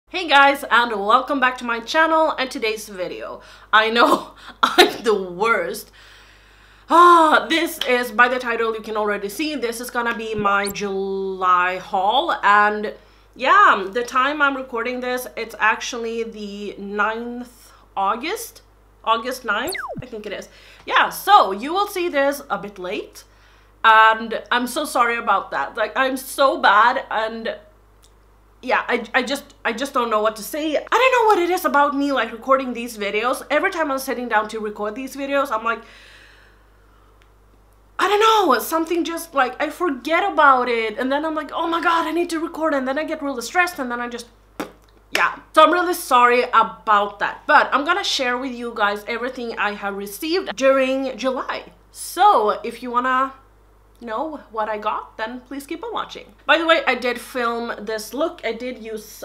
Hey guys, and welcome back to my channel and today's video. I know I'm the worst. This is, by the title you can already see, this is gonna be my July haul, and yeah, the time I'm recording this, it's actually the 9th August 9th, I think it is. Yeah, so you will see this a bit late, and I'm so sorry about that. Like, I'm so bad, and yeah, I just don't know what to say. I don't know what it is about me, like, recording these videos. Every time I'm sitting down to record these videos, I'm like, I don't know, something just, like, I forget about it, and then I'm like, oh my god, I need to record, and then I get really stressed, and then I just, yeah. So I'm really sorry about that, but I'm gonna share with you guys everything I have received during July. So if you wanna know what I got, then please keep on watching. By the way, I did film this look. I did use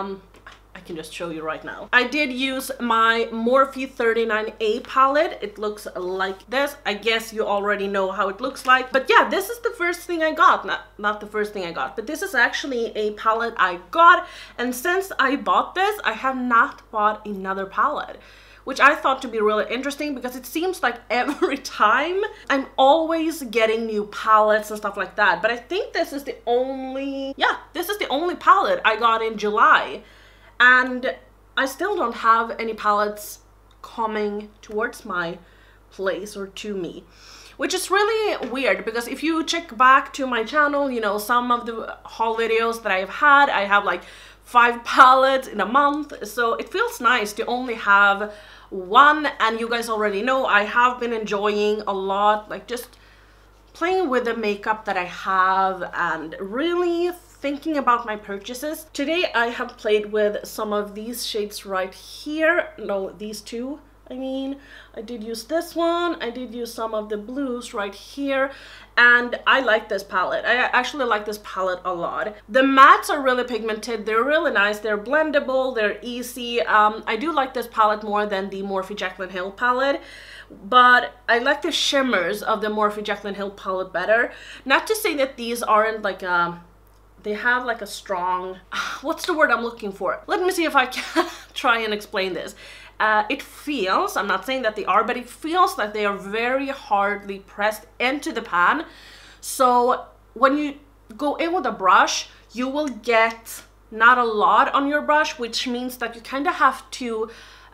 I can just show you right now. I did use my Morphe 39A palette. It looks like this. I guess you already know how it looks like, but yeah, this is the first thing I got. Not the first thing I got, but this is actually a palette I got, and since I bought this, I have not bought another palette, which I thought to be really interesting because it seems like every time I'm always getting new palettes and stuff like that. But I think this is the only, yeah, this is the only palette I got in July. And I still don't have any palettes coming towards my place or to me, which is really weird because if you check back to my channel, you know, some of the haul videos that I've had, I have like 5 palettes in a month. So it feels nice to only have one, and you guys already know I have been enjoying a lot, like just playing with the makeup that I have and really thinking about my purchases. Today I have played with some of these shades right here. No, these two. I mean, I did use this one, I did use some of the blues right here, and I like this palette. I actually like this palette a lot. The mattes are really pigmented, they're really nice, they're blendable, they're easy. I do like this palette more than the Morphe Jaclyn Hill palette, but I like the shimmers of the Morphe Jaclyn Hill palette better. Not to say that these aren't like they have like a strong, what's the word I'm looking for? Let me see if I can try and explain this. It feels, I'm not saying that they are, but it feels like they are very hardly pressed into the pan. So when you go in with a brush, you will get not a lot on your brush, which means that you kind of have to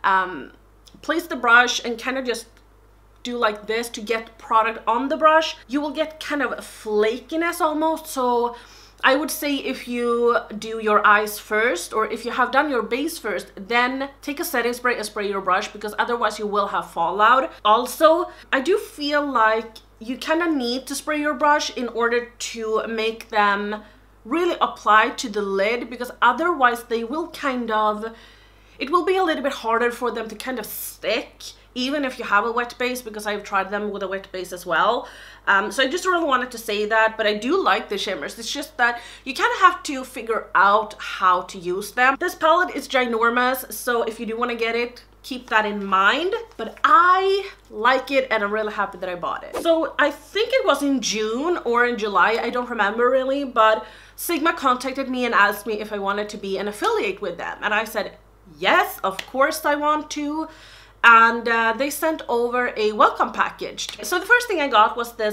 place the brush and kind of just do like this to get product on the brush. You will get kind of a flakiness almost. So I would say if you do your eyes first, or if you have done your base first, then take a setting spray and spray your brush, because otherwise you will have fallout. Also, I do feel like you kind of need to spray your brush in order to make them really apply to the lid, because otherwise they will kind of, it will be a little bit harder for them to kind of stick, even if you have a wet base, because I've tried them with a wet base as well. So I just really wanted to say that, but I do like the shimmers. It's just that you kind of have to figure out how to use them. This palette is ginormous, so if you do want to get it, keep that in mind. But I like it, and I'm really happy that I bought it. So I think it was in June or in July, I don't remember really, but Sigma contacted me and asked me if I wanted to be an affiliate with them. And I said, yes, of course I want to. And they sent over a welcome package. So the first thing I got was this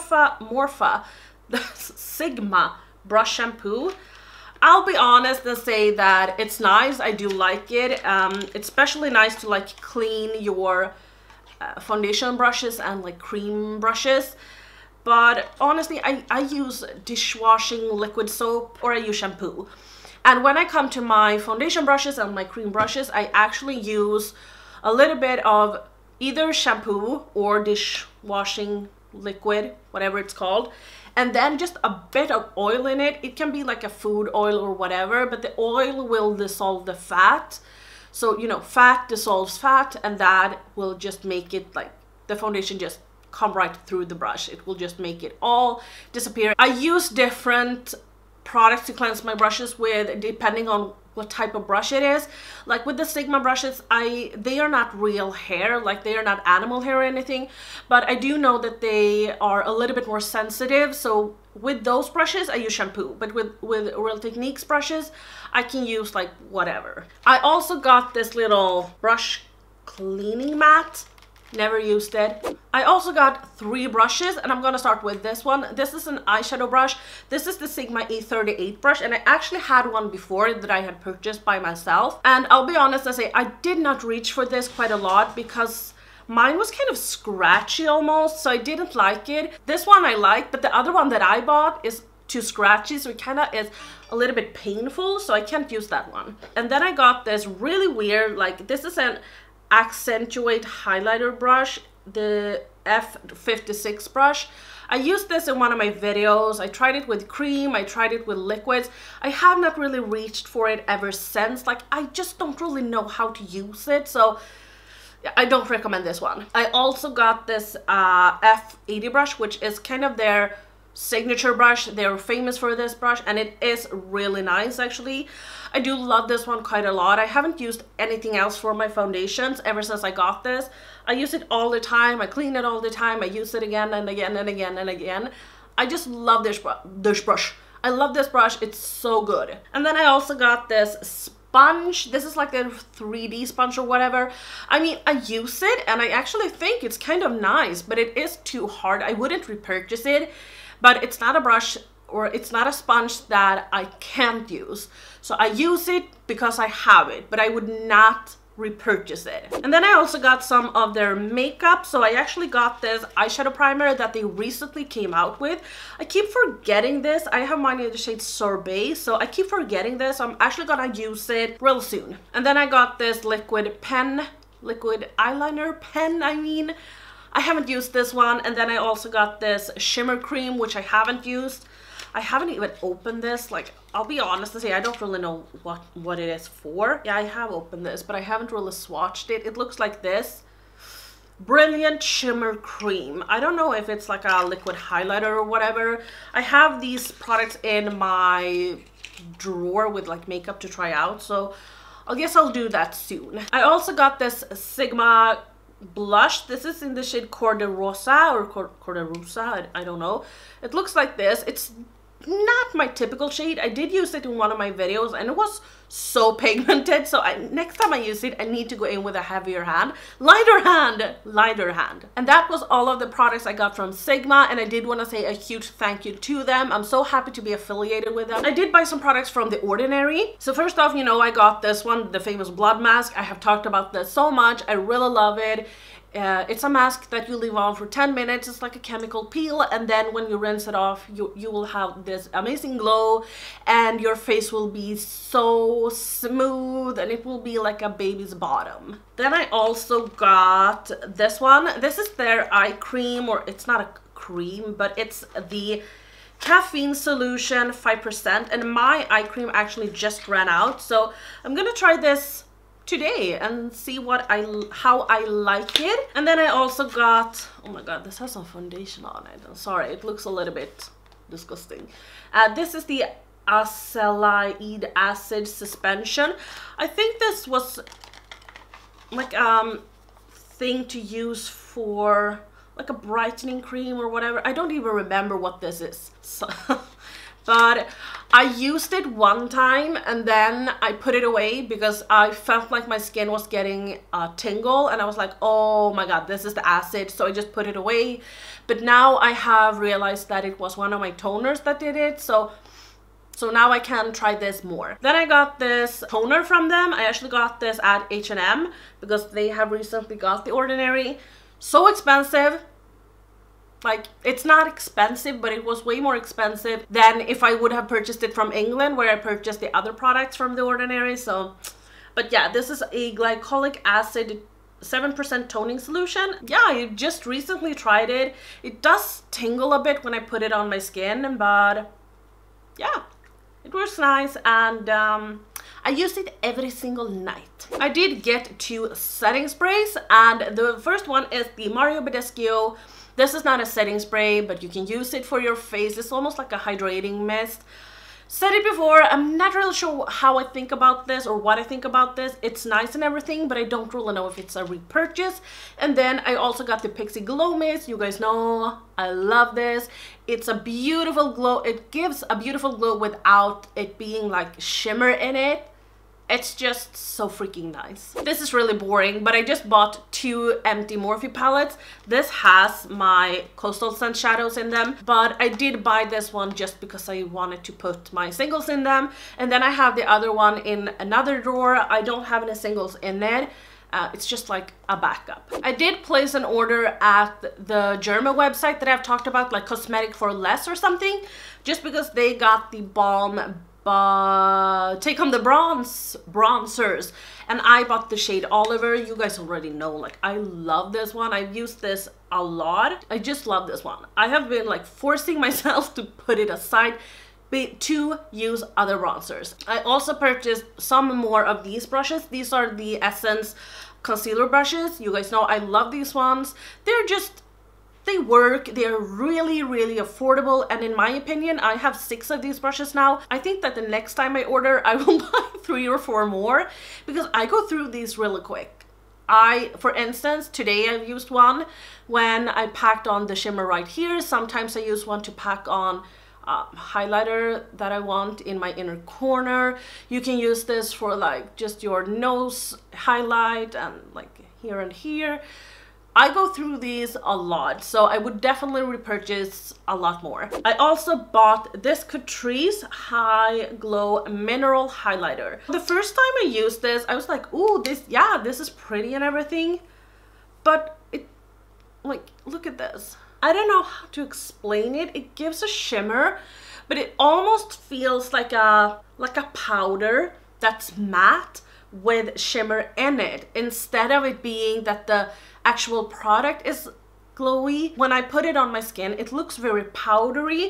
Morphe the Sigma brush shampoo. I'll be honest and say that it's nice. I do like it. It's especially nice to like clean your foundation brushes and like cream brushes. But honestly, I use dishwashing liquid soap, or I use shampoo. And when I come to my foundation brushes and my cream brushes, I actually use a little bit of either shampoo or dishwashing liquid, whatever it's called, and then just a bit of oil in it. It can be like a food oil or whatever, but the oil will dissolve the fat. So, you know, fat dissolves fat, and that will just make it like the foundation just come right through the brush. It will just make it all disappear. I use different products to cleanse my brushes with, depending on what type of brush it is. Like with the Sigma brushes, they are not real hair, like they are not animal hair or anything, but I do know that they are a little bit more sensitive. So with those brushes, I use shampoo, but with Real Techniques brushes, I can use like whatever. I also got this little brush cleaning mat. Never used it. I also got 3 brushes, and I'm gonna start with this one. This is an eyeshadow brush. This is the Sigma E38 brush, and I actually had one before that I had purchased by myself. And I'll be honest, I did not reach for this quite a lot because mine was kind of scratchy almost, so I didn't like it. This one I like, but the other one that I bought is too scratchy, so it kind of is a little bit painful, so I can't use that one. And then I got this really weird, like, this is an Accentuate highlighter brush, the F56 brush. I used this in one of my videos. I tried it with cream, I tried it with liquids. I have not really reached for it ever since. Like, I just don't really know how to use it, so I don't recommend this one. I also got this F80 brush, which is kind of their signature brush. They're famous for this brush, and it is really nice actually. I do love this one quite a lot. I haven't used anything else for my foundations ever since I got this. I use it all the time. I clean it all the time. I use it again and again and again and again. I just love this brush. I love this brush. It's so good. And then I also got this sponge. This is like a 3D sponge or whatever. I mean, I use it and I actually think it's kind of nice, but it is too hard. I wouldn't repurchase it, but it's not a brush or it's not a sponge that I can't use. So I use it because I have it, but I would not repurchase it. And then I also got some of their makeup. So I actually got this eyeshadow primer that they recently came out with. I keep forgetting this. I have mine in the shade Sorbet, so I keep forgetting this. I'm actually gonna use it real soon. And then I got this liquid eyeliner pen, I mean. I haven't used this one. And then I also got this shimmer cream, which I haven't used. I haven't even opened this. Like, I'll be honest and say I don't really know what it is for. Yeah, I have opened this, but I haven't really swatched it. It looks like this. Brilliant Shimmer Cream. I don't know if it's like a liquid highlighter or whatever. I have these products in my drawer with like makeup to try out, so I guess I'll do that soon. I also got this Sigma blush. This is in the shade Corderosa or Corderosa, I don't know. It looks like this. It's not my typical shade. I did use it in one of my videos and it was so pigmented, so next time I use it I need to go in with a heavier hand, lighter hand. And that was all of the products I got from Sigma, and I did want to say a huge thank you to them. I'm so happy to be affiliated with them. I did buy some products from The Ordinary. So first off, you know, I got this one, the famous blood mask. I have talked about this so much. I really love it. It's a mask that you leave on for 10 minutes. It's like a chemical peel, and then when you rinse it off, you will have this amazing glow and your face will be so smooth and it will be like a baby's bottom. Then I also got this one. This is their eye cream, or it's not a cream, but it's the caffeine solution 5%, and my eye cream actually just ran out, so I'm gonna try this today and see how I like it. And then I also got, oh my god, this has some foundation on it. I'm sorry, it looks a little bit disgusting. This is the Acelaic Acid Suspension. I think this was like thing to use for like a brightening cream or whatever. I don't even remember what this is. So but I used it one time and then I put it away because I felt like my skin was getting a tingle, and I was like, oh my god, this is the acid, so I just put it away. But now I have realized that it was one of my toners that did it, so now I can try this more. Then I got this toner from them. I actually got this at H&M because they have recently got The Ordinary. So expensive. Like, it's not expensive, but it was way more expensive than if I would have purchased it from England, where I purchased the other products from The Ordinary. So, but yeah, this is a glycolic acid 7% toning solution. Yeah, I just recently tried it. It does tingle a bit when I put it on my skin, but yeah, it was nice, and I used it every single night. I did get 2 setting sprays, and the first one is the Mario Badescu. This is not a setting spray, but you can use it for your face. It's almost like a hydrating mist. Said it before, I'm not really sure how I think about this or what I think about this. It's nice and everything, but I don't really know if it's a repurchase. And then I also got the Pixi Glow Mist. You guys know I love this. It's a beautiful glow. It gives a beautiful glow without it being like shimmer in it. It's just so freaking nice. This is really boring, but I just bought 2 empty Morphe palettes. This has my Coastal Scent shadows in them, but I did buy this one just because I wanted to put my singles in them. And then I have the other one in another drawer. I don't have any singles in it. It's just like a backup. I did place an order at the German website that I've talked about, like Cosmetic for Less or something, just because they got the balm Take Home the bronzers, and I bought the shade Oliver. You guys already know, like, I love this one. I've used this a lot. I just love this one. I have been like forcing myself to put it aside to use other bronzers. I also purchased some more of these brushes. These are the Essence concealer brushes. You guys know I love these ones. They work, they're really, really affordable, and in my opinion, I have 6 of these brushes now. I think that the next time I order, I will buy 3 or 4 more, because I go through these really quick. For instance, today I've used one when I packed on the shimmer right here. Sometimes I use one to pack on highlighter that I want in my inner corner. You can use this for like just your nose highlight and like here and here. I go through these a lot, so I would definitely repurchase a lot more. I also bought this Catrice High Glow Mineral Highlighter. The first time I used this, I was like, ooh, this is pretty and everything. But like, look at this. I don't know how to explain it. It gives a shimmer, but it almost feels like a powder that's matte with shimmer in it, instead of it being that the actual product is glowy. When I put it on my skin, it looks very powdery,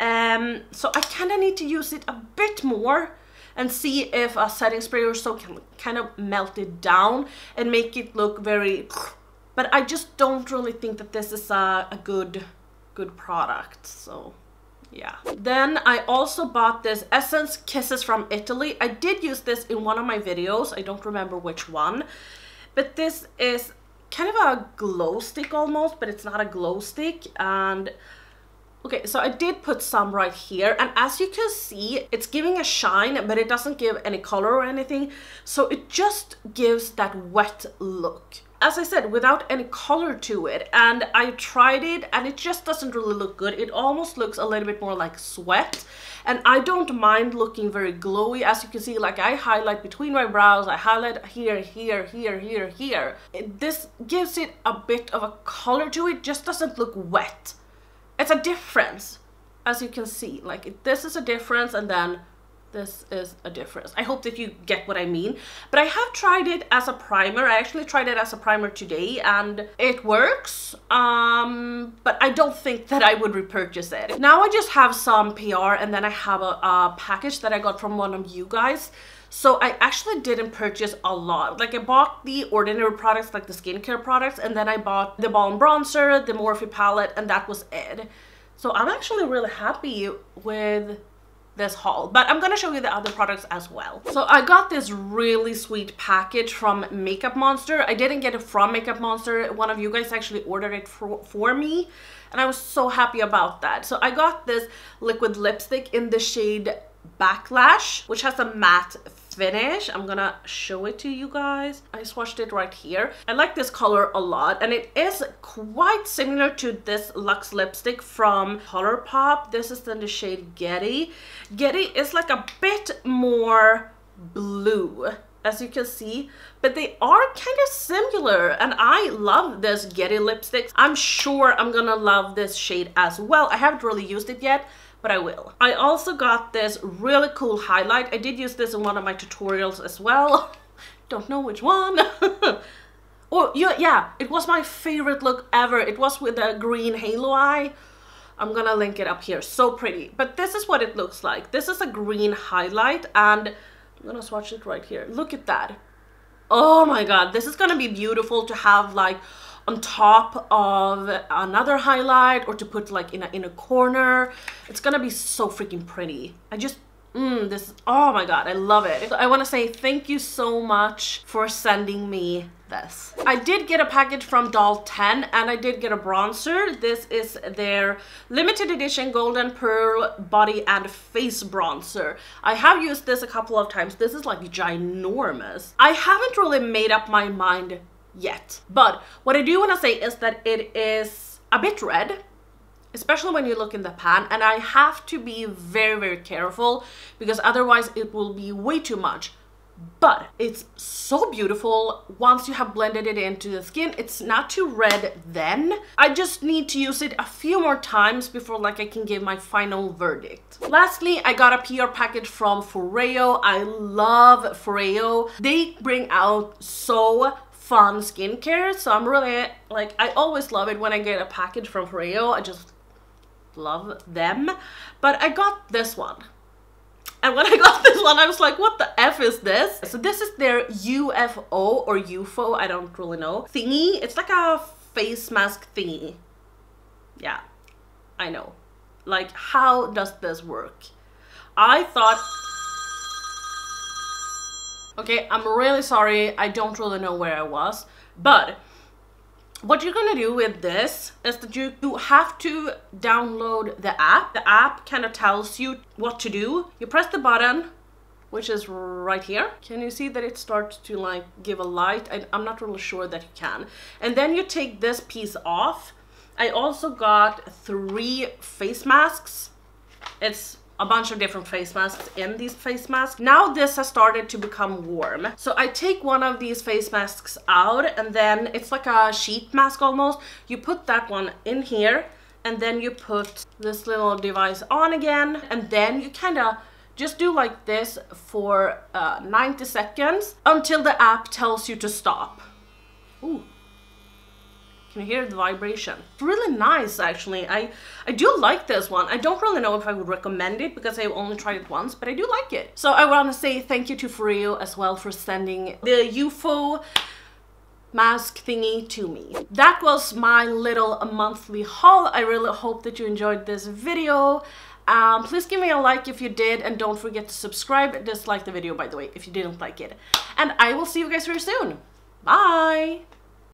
so I kind of need to use it a bit more and see if a setting spray or so can kind of melt it down and make it look very, but I just don't really think that this is a good product, so yeah. Then I also bought this Essence Kisses from Italy. I did use this in one of my videos. I don't remember which one, but this is kind of a glow stick almost, but it's not a glow stick. And okay, so I did put some right here, and as you can see, it's giving a shine, but it doesn't give any color or anything, so it just gives that wet look, as I said, without any color to it. And I tried it and it just doesn't really look good. It almost looks a little bit more like sweat, and I don't mind looking very glowy. As you can see, like, I highlight between my brows, I highlight here, here, here, here, here. This gives it a bit of a color to it, just doesn't look wet. It's a difference, as you can see. Like, this is a difference, and then this is a difference. I hope that you get what I mean. But I have tried it as a primer. I actually tried it as a primer today, and it works. But I don't think that I would repurchase it. Now I just have some PR, and then I have a package that I got from one of you guys. So I actually didn't purchase a lot. Like, I bought the ordinary products, like the skincare products, and then I bought the balm bronzer, the Morphe palette, and that was it. So I'm actually really happy with this haul, but I'm gonna show you the other products as well. So I got this really sweet package from Makeup Monster. I didn't get it from Makeup Monster. One of you guys actually ordered it for me, and I was so happy about that. So I got this liquid lipstick in the shade Backlash, which has a matte finish. I'm gonna show it to you guys. I swatched it right here. I like this color a lot, and it is quite similar to this Luxe lipstick from ColourPop. This is in the shade Getty. Getty is like a bit more blue, as you can see, but they are kind of similar, and I love this Getty lipstick. I'm sure I'm gonna love this shade as well. I haven't really used it yet, but I will. I also got this really cool highlight. I did use this in one of my tutorials as well. Don't know which one. Oh, yeah, it was my favorite look ever. It was with a green halo eye. I'm gonna link it up here. So pretty. But this is what it looks like. This is a green highlight, and I'm gonna swatch it right here. Look at that. Oh my god, this is gonna be beautiful to have like on top of another highlight, or to put like in a corner. It's gonna be so freaking pretty. I just This, oh my god, I love it. I want to say thank you so much for sending me this. I did get a package from Doll 10 and I did get a bronzer. This is their limited edition Golden Pearl body and face bronzer. I have used this a couple of times. This is like ginormous. I haven't really made up my mind yet, but what I do want to say is that it is a bit red, especially when you look in the pan, and I have to be very, very careful because otherwise it will be way too much. But it's so beautiful once you have blended it into the skin. It's not too red then. I just need to use it a few more times before like I can give my final verdict. Lastly, I got a PR package from Foreo. I love Foreo. They bring out so fun skincare, so I'm really like, I always love it when I get a package from Foreo. I just love them. But I got this one. And when I got this one, I was like, what the F is this? So this is their UFO or UFO, I don't really know, thingy. It's like a face mask thingy. Yeah, I know. Like, how does this work? I thought... Okay, I'm really sorry. I don't really know where I was. But what you're gonna do with this is that you have to download the app. The app kind of tells you what to do. You press the button, which is right here. Can you see that it starts to like give a light? I'm not really sure that you can. And then you take this piece off. I also got 3 face masks. It's a bunch of different face masks in these face masks. Now this has started to become warm. So I take one of these face masks out and then it's like a sheet mask almost. You put that one in here and then you put this little device on again and then you kind of just do like this for 90 seconds until the app tells you to stop. Ooh. Can you hear the vibration? It's really nice actually. I do like this one. I don't really know if I would recommend it because I've only tried it once, but I do like it. So I want to say thank you to Foreo as well for sending the UFO mask thingy to me. That was my little monthly haul. I really hope that you enjoyed this video. Please give me a like if you did and don't forget to subscribe. Dislike the video by the way if you didn't like it. And I will see you guys very soon. Bye!